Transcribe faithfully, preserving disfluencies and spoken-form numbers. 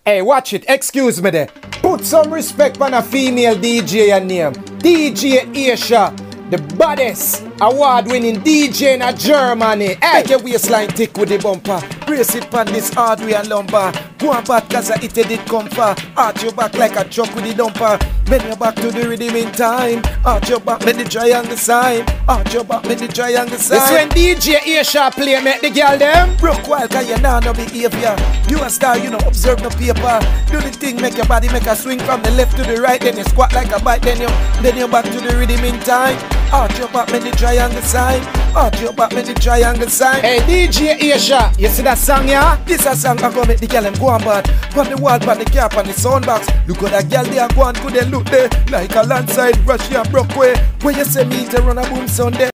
Hey, watch it. Excuse me there. Put some respect on a female D J and name. D J Aisher, the baddest award-winning D J in Germany. Hey, make your waistline thick with the bumper. Brace it pan this hard way and lumber. Go on back cause I hit it did come far. Arch your back like a truck with the dumper. Bend your back to the rhythm in time. Arch your back, make the triangle sign. Arch your back, make the triangle sign. This when D J Aisher play, make the girl them broke wild cause you nah no behavior. You a star, you know, observe no paper. Do the thing, make your body make a swing from the left to the right. Then you squat like a bike, then you Then you back to the rhythm in time. Arch your back, make the triangle sign. Arch your back, make the triangle sign. Hey D J Aisher, you see that song, yeah? This a song I go make the girl them go on bad. Pon the wall, pon the cap, on the soundbox. Look how that girl there go on, could they look there like a landslide, rush and broke way. When you say me to run a boom sound there.